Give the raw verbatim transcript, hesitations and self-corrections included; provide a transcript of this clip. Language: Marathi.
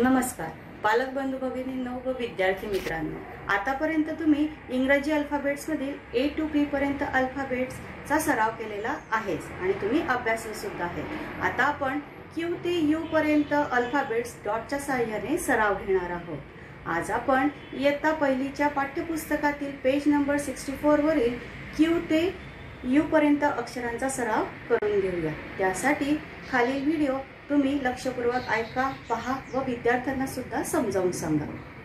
नमस्कार पालक बंधू भगिनींनो व विद्यार्थी मित्रांनो, आतापर्यंत तुम्ही इंग्रजी अल्फाबेट्स मधील ए टू पी पर्यंत अल्फाबेट्सचा सराव केलेला आहेच आणि तुम्ही अभ्यासले सुद्धा आहे। आता आपण क्यू ते यू पर्यंत अल्फाबेट्स डॉटच्या सहाय्याने सराव घेणार आहोत। आज आपण इयत्ता पहिलीच्या पाठ्यपुस्तकातील पेज नंबर चौसष्ट वरील क्यू ते यू पर्यंत अक्षरांचा सराव करून घेऊया। त्यासाठी खालील व्हिडिओ तुम्ही लक्षपूर्वक ऐका, पहा व विद्यार्थ्यांना सुद्धा समजावून सांगा।